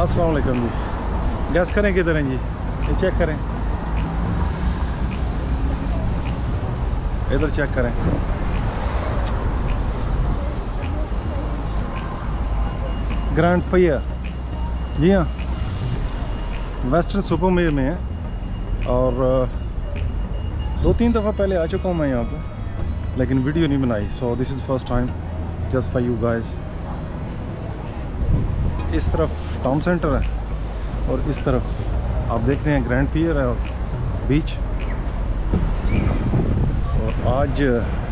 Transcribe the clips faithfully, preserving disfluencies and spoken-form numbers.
अस्सलाम वालेकुम जी। गैस करें किधर हैं जी, ये चेक करें, इधर चेक करें। ग्रैंड पियर जी हाँ, वेस्टर्न सुपर में है और दो तीन दफ़ा पहले आ चुका हूँ मैं यहाँ पे, लेकिन वीडियो नहीं बनाई। So this is first time just for you guys. इस तरफ टाउन सेंटर है और इस तरफ आप देख रहे हैं ग्रैंड पियर है और बीच। और आज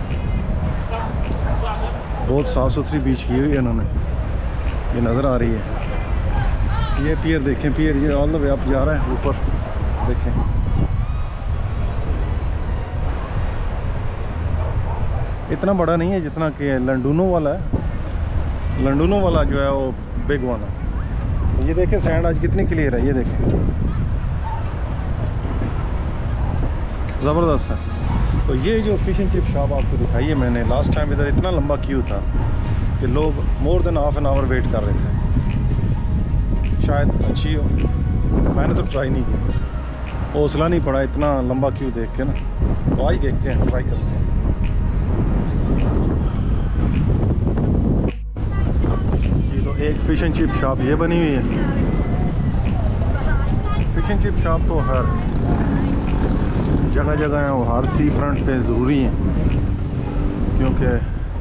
बहुत साफ़ सुथरी बीच की हुई है इन्होंने, ये नज़र आ रही है। ये पियर देखें, पियर ये ऑल द वे अप जा रहा है ऊपर, देखें। इतना बड़ा नहीं है जितना कि लंडूनो वाला है। लंडूनो वाला जो है वो बिग वन है। ये देखें सैंड आज कितनी क्लियर है, ये देखें, ज़बरदस्त है। तो ये जो फिश एंड चिप शॉप आपको दिखाई है मैंने, लास्ट टाइम इधर इतना लंबा क्यू था कि लोग more than half an hour wait कर रहे थे। शायद अच्छी हो, मैंने तो ट्राई नहीं की, हौसला नहीं पड़ा इतना लंबा क्यू देख के ना। तो आज देखते हैं, ट्राई करते हैं। ये तो एक फ़िश एंड चिप शॉप ये बनी हुई है। फ़िश एंड चिप शॉप तो हर जगह जगह है, वो हर सी फ्रंट पे ज़रूरी है, क्योंकि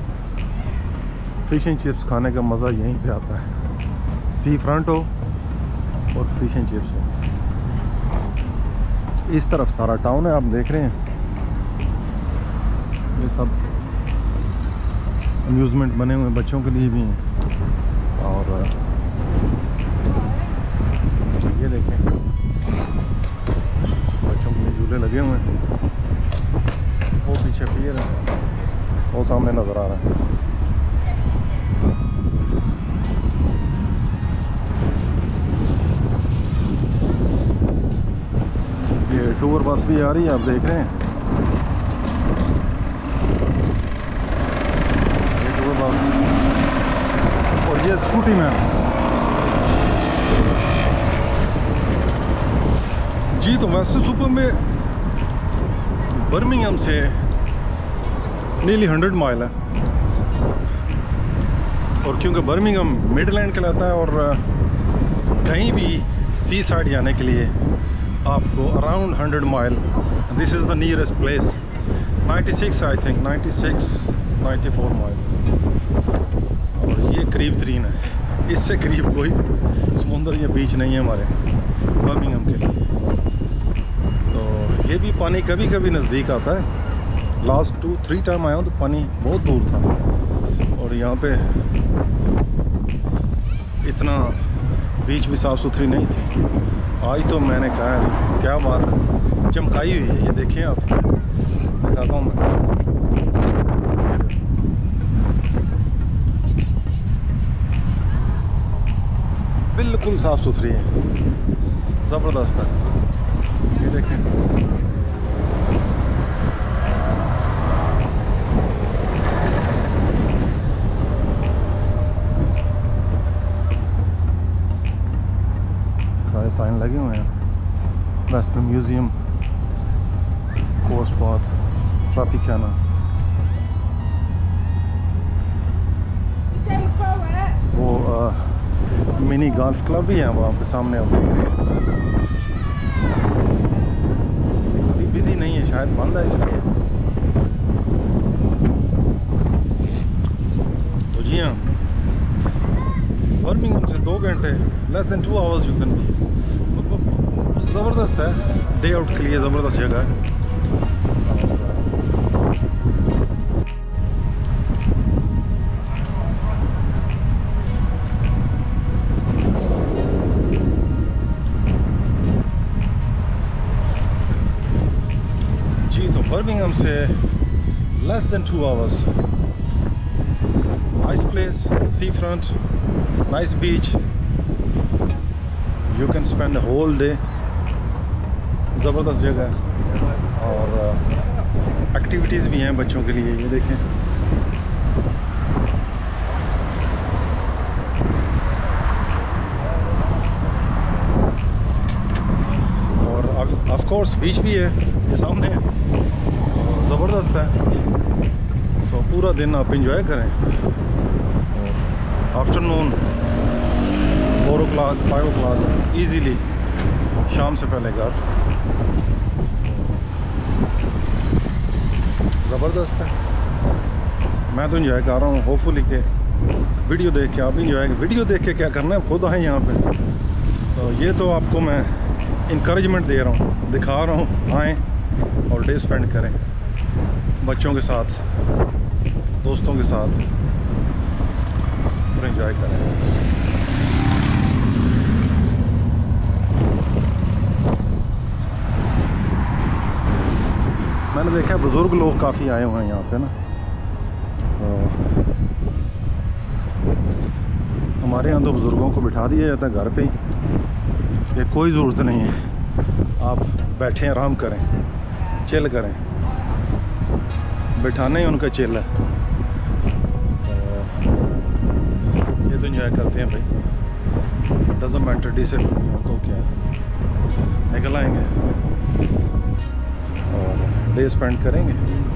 फ़िश एंड चिप्स खाने का मज़ा यहीं पे आता है। सी फ्रंट हो और फ़िश एंड चिप्स हो। इस तरफ सारा टाउन है, आप देख रहे हैं, ये सब अम्यूज़मेंट बने हुए बच्चों के लिए भी हैं। और ये देखें, बच्चों के लिए झूले लगे हुए हैं। वो पीछे पियर है, वो सामने नज़र आ रहा है। ये टूर बस भी आ रही है, आप देख रहे हैं, ये टूर बस। और ये स्कूटी मैन जी। तो वेस्टर्न सुपर में बर्मिंघम से नीली हंड्रेड माइल है, और क्योंकि बर्मिंघम मिडलैंड कहलाता है और कहीं भी सी साइड जाने के लिए आपको around hundred mile, this is the nearest place. Ninety six I think, ninety six ninety four mile, और ये करीब तरीन है। इससे करीब कोई समुंदर या बीच नहीं है हमारे बर्मिंघम के लिए। तो ये भी पानी कभी कभी नज़दीक आता है। लास्ट टू थ्री टाइम आया हूँ तो पानी बहुत दूर था, और यहाँ पे इतना बीच भी साफ़ सुथरी नहीं थी। आज तो मैंने कहा क्या बात चमकाई हुई है। ये देखें आप, दिखाता हूँ मैं, बिल्कुल साफ़ सुथरी है, ज़बरदस्त है। ये देखें, सारे साइन लगे हुए हैं। Weston museum, coast path, Tropicana. वो आ, मिनी गोल्फ क्लब भी है वहाँ पे सामने। अब अभी बिजी नहीं है, शायद बंद है इसलिए। तो जी हाँ, बर्मिंघम से दो घंटे, less than two hours you can be. ज़बरदस्त है, डे आउट के लिए ज़बरदस्त जगह है। बर्मिंघम से less than two hours, nice place, sea front, nice beach, you can spend a whole day. ज़बरदस्त जगह है, और एक्टिविटीज़ भी हैं बच्चों के लिए। ये देखें, कोर्स बीच भी है ये सामने, ज़बरदस्त है। सो पूरा दिन आप इंजॉय करें। Afternoon four o'clock five o'clock easily शाम से पहले घर। ज़बरदस्त है। मैं तो इंजॉय कर रहा हूँ। होपफुली के वीडियो देख के आप भी इंजॉय। वीडियो देख के क्या करना है, खुद आए यहाँ पे। तो ये तो आपको मैं इंकरेजमेंट दे रहा हूँ, दिखा रहा हूँ। आएँ और डे स्पेंड करें बच्चों के साथ, दोस्तों के साथ, और इंजॉय करें। मैंने देखा है बुज़ुर्ग लोग काफ़ी आए हुए हैं यहाँ पे ना। तो हमारे यहाँ तो बुज़ुर्गों को बिठा दिया जाता है घर पे ही। ये कोई ज़रूरत नहीं है आप बैठें आराम करें, चिल करें। बिठाना ही उनका चिल है। ये तो इंजॉय करते हैं भाई, डज़न्ट मैटर डिसिप्लिन हो तो क्या है, निकल आएंगे और डे स्पेंड करेंगे।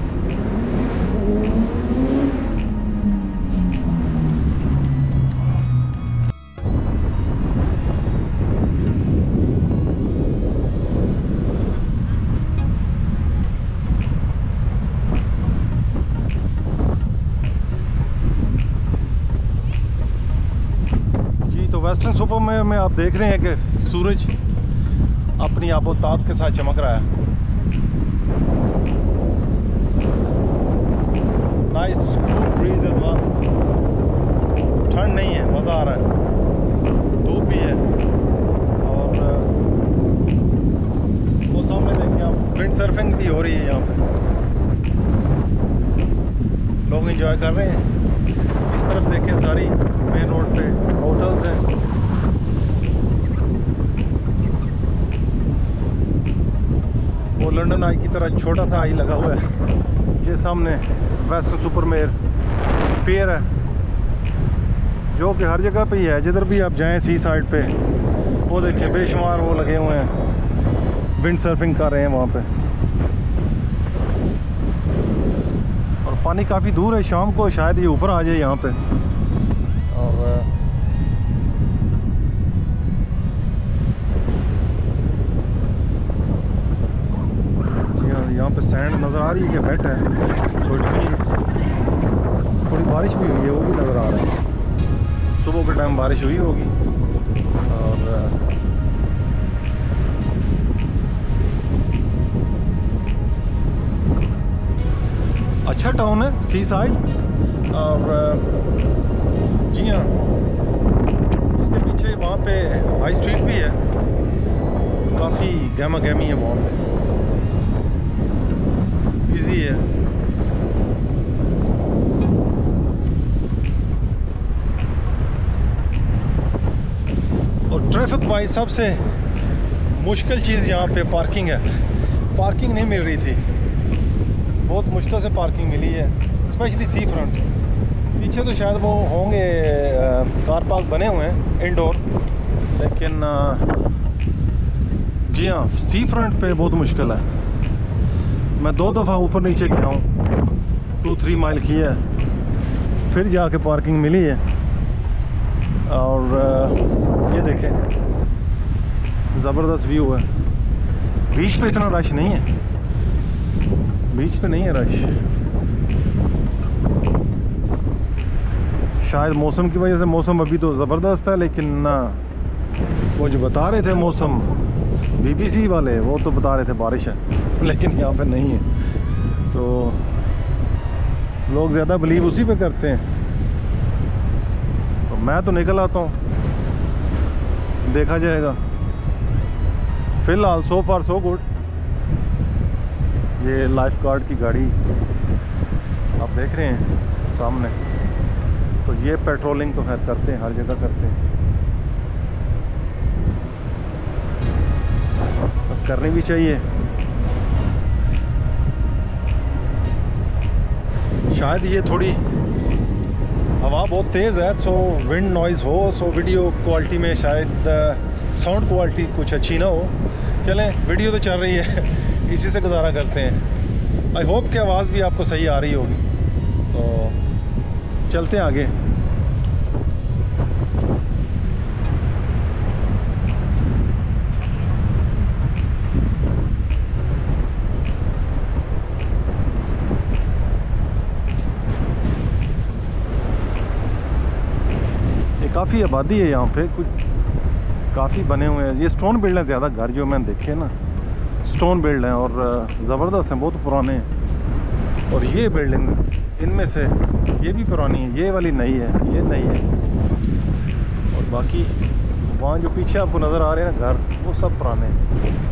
वेस्टर्न सुपर में, में आप देख रहे हैं कि सूरज अपनी आबोताब के साथ चमक रहा है। नाइस कूल ब्रीज है, ठंड नहीं है, मज़ा आ रहा है। धूप भी है और वो सामने देखिए आप, विंड सर्फिंग भी हो रही है यहाँ पे। लोग एंजॉय कर रहे हैं। इस तरफ देखें, सारी मेन रोड पे होटल्स हैं। वो लंदन आई की तरह छोटा सा आई लगा हुआ है। ये सामने वेस्टर्न सुपरमेयर पियर है, जो कि हर जगह पे ही है। जिधर भी आप जाएं सी साइड पे, वो देखें बेशुमार वो लगे हुए हैं, विंड सर्फिंग कर रहे हैं वहाँ पे। और पानी काफ़ी दूर है, शाम को शायद ये ऊपर आ जाए यहाँ पे। और यहाँ पे सैंड नज़र आ रही है कि वेट है, सो इट मीन्स थोड़ी बारिश भी हुई है, वो भी नज़र आ रहा है। सुबह के टाइम बारिश हुई होगी। और अच्छा टाउन है, सी साइड। और जी हाँ, उसके पीछे वहाँ पे हाई स्ट्रीट भी है, काफ़ी गहमा गहमी है वहाँ पे, इजी है। और ट्रैफिक वाइज सबसे मुश्किल चीज़ यहाँ पे पार्किंग है। पार्किंग नहीं मिल रही थी, बहुत मुश्किल से पार्किंग मिली है, स्पेशली सी फ्रंट। पीछे तो शायद वो होंगे कार पार्क बने हुए हैं इंडोर, लेकिन जी हाँ, सी फ्रंट पे बहुत मुश्किल है। मैं दो दफ़ा ऊपर नीचे गया हूँ, टू थ्री माइल की है, फिर जाके पार्किंग मिली है। और ये देखें, ज़बरदस्त व्यू है। बीच पे इतना रश नहीं है, बीच पे नहीं है रश। शायद मौसम की वजह से, मौसम अभी तो ज़बरदस्त है, लेकिन ना वो जो बता रहे थे मौसम बीबीसी वाले, वो तो बता रहे थे बारिश है, लेकिन यहाँ पे नहीं है। तो लोग ज़्यादा बिलीव उसी पे करते हैं। तो मैं तो निकल आता हूँ, देखा जाएगा। फ़िलहाल सो फार सो गुड। ये लाइफ गार्ड की गाड़ी आप देख रहे हैं सामने। तो ये पेट्रोलिंग तो खैर करते हैं, हर जगह करते हैं, तो करनी भी चाहिए। शायद ये थोड़ी हवा बहुत तेज़ है, सो विंड नॉइज़ हो, सो वीडियो क्वालिटी में शायद साउंड क्वालिटी कुछ अच्छी ना हो। चलें, वीडियो तो चल रही है, इसी से गुजारा करते हैं। आई होप कि आवाज़ भी आपको सही आ रही होगी। तो चलते हैं आगे। काफ़ी आबादी है यहाँ पे, कुछ काफ़ी बने हुए हैं। ये स्टोन बिल्ड हैं ज़्यादा घर जो मैंने देखे ना, स्टोन बिल्ड हैं और ज़बरदस्त हैं, बहुत पुराने हैं। और ये बिल्डिंग इनमें से ये भी पुरानी है, ये वाली नई है, ये नई है। और बाकी वहाँ जो पीछे आपको नज़र आ रहे हैं ना घर, वो सब पुराने हैं।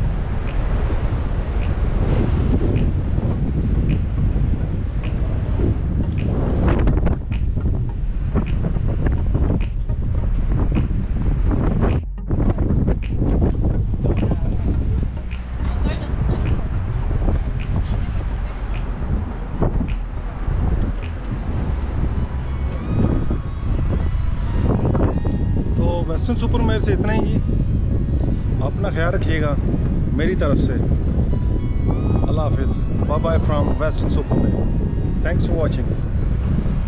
वेस्टर्न सुपर मेयर से इतना ही जी। अपना ख्याल रखिएगा मेरी तरफ से। अल्लाह हाफिज़, bye bye from Weston super Mare. Thanks for watching.